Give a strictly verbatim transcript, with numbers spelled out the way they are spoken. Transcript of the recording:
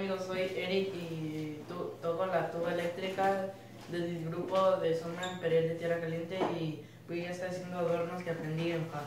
amigos? Soy Eric y tu- toco la tuba eléctrica del grupo de Sombra Imperial de Tierra Caliente y voy a estar haciendo adornos que aprendí en Java.